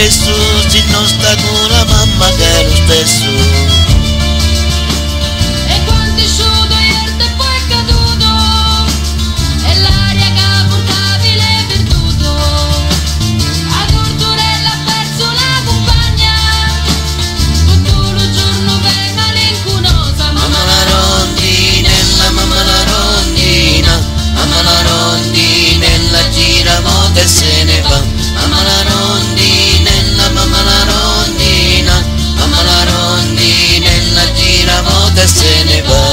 presso, se non sta con la mamma che è lo stesso. E quanto è sciuto ieri e poi è caduto, e l'aria che portavi l'hai perduto. A Tortorella ha perso la compagna, tutto il giorno venga l'incunosa. Mamma la rondinella, mamma la rondina, mamma la rondinella gira moto e se ne va. Mamma la rondinella, mamma la rondina, mamma la rondinella gira moto e se ne va.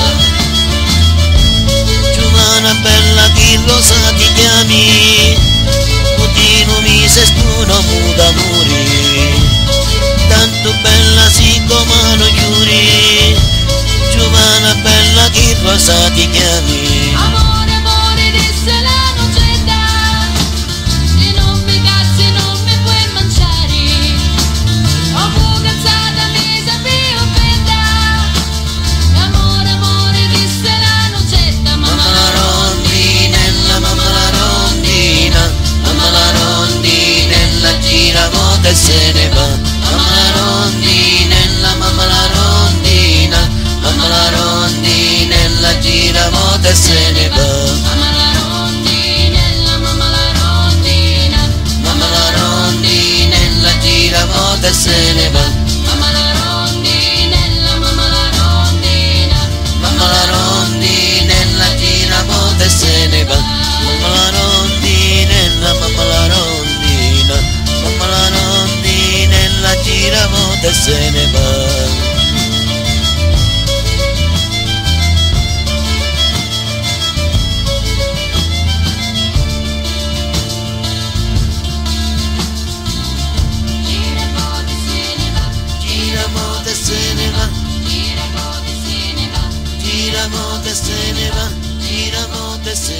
Giovana bella chi lo sa ti chiami, continua mi se spuno muda muri, tanto bella sì come lo giuri. Giovana bella chi lo sa ti chiami. Amore, amore, disse la nocetta, se non mi cazzi non mi puoi mangiare. Ho fu cazzata mi sapevo offenda. Amore, amore, disse la nocetta. Mamma la rondinella, mamma la rondina, mamma la rondinella gira moto e se ne va. Mamma la rondinella, mamma la rondina, mamma la rondinella gira moto e se ne va. Mamma la rondinella, mamma la rondina, Mamma la rondinella gira moto e se ne va. mamma la rondinella, mamma la rondina, Mamma la rondinella gira moto e se ne va. Mamma la rondinella, mamma la rondina, mamma la rondinella gira moto e se ne va. gira moto se ne va, Gira moto e se ne va, gira moto se ne va, gira moto e se ne va, gira moto e se